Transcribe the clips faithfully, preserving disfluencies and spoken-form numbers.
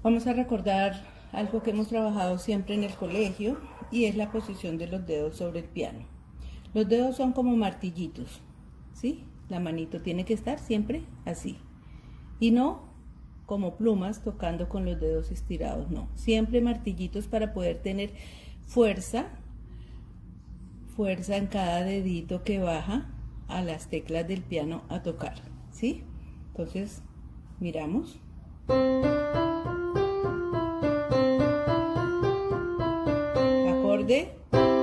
Vamos a recordar algo que hemos trabajado siempre en el colegio y es la posición de los dedos sobre el piano. Los dedos son como martillitos, ¿sí? La manito tiene que estar siempre así y no como plumas tocando con los dedos estirados, no, siempre martillitos para poder tener fuerza, fuerza en cada dedito que baja a las teclas del piano a tocar, ¿sí? Entonces, miramos. Acorde.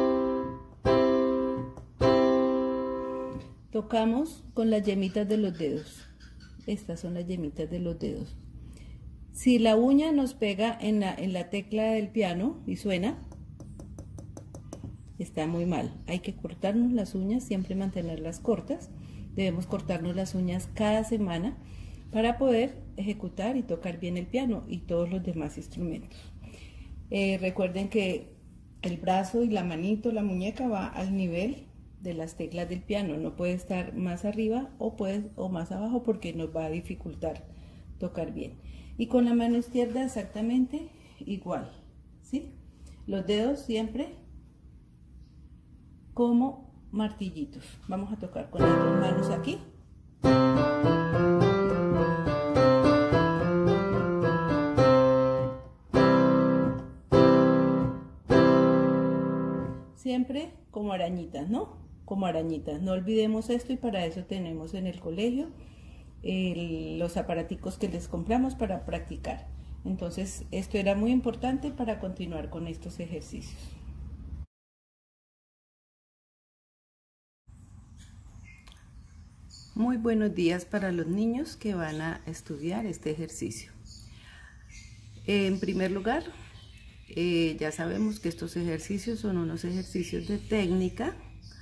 Tocamos con las yemitas de los dedos. Estas son las yemitas de los dedos. Si la uña nos pega en la, en la tecla del piano y suena, está muy mal. Hay que cortarnos las uñas, siempre mantenerlas cortas. Debemos cortarnos las uñas cada semana para poder ejecutar y tocar bien el piano y todos los demás instrumentos. Eh, recuerden que el brazo y la manito, la muñeca va al nivel de las teclas del piano, no puede estar más arriba o, puede, o más abajo porque nos va a dificultar tocar bien. Y con la mano izquierda exactamente igual, ¿sí? Los dedos siempre como martillitos. Vamos a tocar con las dos manos aquí. Siempre como arañitas, ¿no? Como arañitas. No olvidemos esto y para eso tenemos en el colegio el, los aparaticos que les compramos para practicar. Entonces, esto era muy importante para continuar con estos ejercicios. Muy buenos días para los niños que van a estudiar este ejercicio. En primer lugar, eh, ya sabemos que estos ejercicios son unos ejercicios de técnica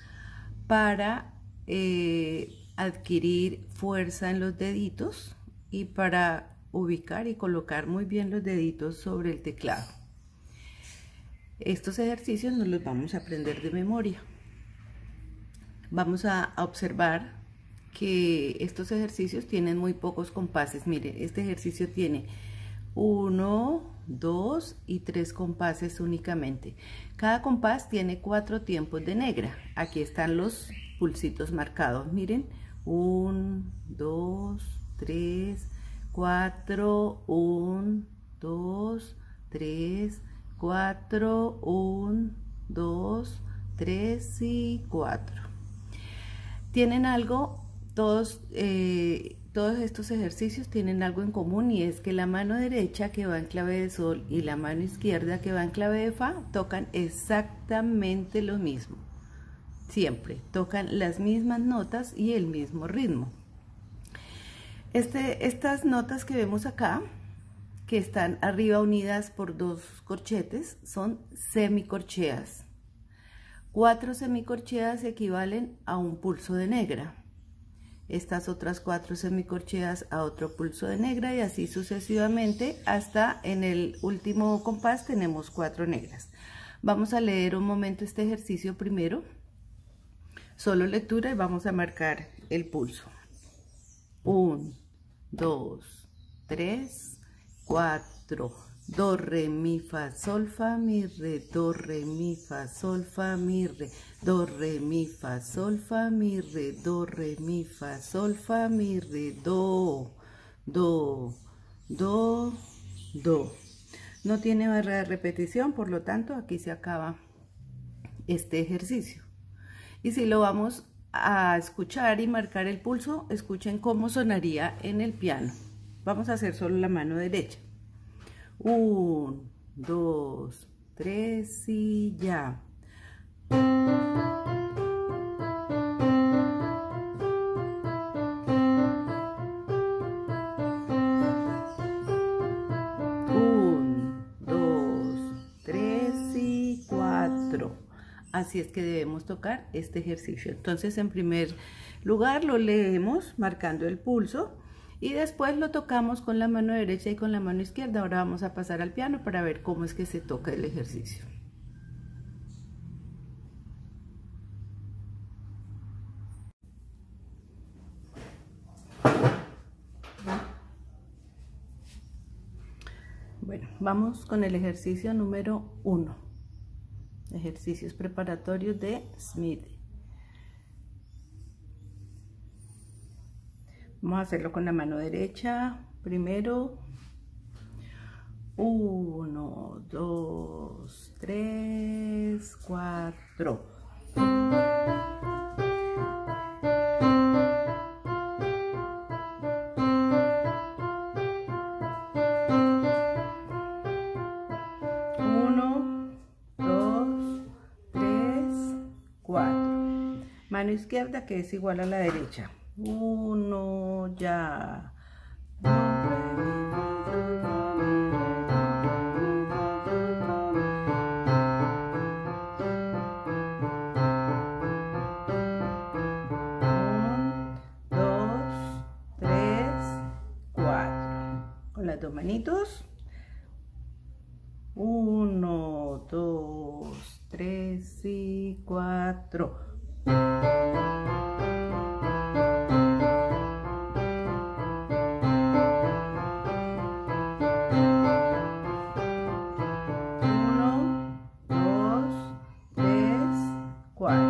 para eh, adquirir fuerza en los deditos y para ubicar y colocar muy bien los deditos sobre el teclado. Estos ejercicios nos los vamos a aprender de memoria. Vamos a observar que estos ejercicios tienen muy pocos compases. Miren, este ejercicio tiene uno, dos y tres compases únicamente. Cada compás tiene cuatro tiempos de negra. Aquí están los pulsitos marcados. Miren, uno, dos, tres, cuatro, uno, dos, tres, cuatro, uno, dos, tres y cuatro. Tienen algo, todos, eh, todos estos ejercicios tienen algo en común y es que la mano derecha que va en clave de sol y la mano izquierda que va en clave de fa tocan exactamente lo mismo. Siempre tocan las mismas notas y el mismo ritmo. Este, estas notas que vemos acá, que están arriba unidas por dos corchetes, son semicorcheas. Cuatro semicorcheas equivalen a un pulso de negra. Estas otras cuatro semicorcheas a otro pulso de negra y así sucesivamente hasta en el último compás tenemos cuatro negras. Vamos a leer un momento este ejercicio primero. Solo lectura y vamos a marcar el pulso. uno, dos, tres, cuatro. Do, re, mi, fa, sol, fa, mi, re. Do, re, mi, fa, sol, fa, mi, re. Do, re, mi, fa, sol, fa, mi, re. Do, re, mi, fa, sol, fa, mi, re. Do, do, do, do. No tiene barra de repetición, por lo tanto aquí se acaba este ejercicio. Y si lo vamos a escuchar y marcar el pulso, escuchen cómo sonaría en el piano. Vamos a hacer solo la mano derecha. uno, dos, tres y ya. uno, dos, tres y cuatro. Así es que debemos tocar este ejercicio. Entonces, en primer lugar lo leemos marcando el pulso y después lo tocamos con la mano derecha y con la mano izquierda. Ahora vamos a pasar al piano para ver cómo es que se toca el ejercicio. Bueno, vamos con el ejercicio número uno. Ejercicios preparatorios de Smith. Vamos a hacerlo con la mano derecha. Primero, uno, dos, tres, cuatro. Uno, dos, tres, cuatro. Mano izquierda que es igual a la derecha. Uno, ya. Las dos manitos. Uno, dos, tres y cuatro. Uno, dos, tres, cuatro.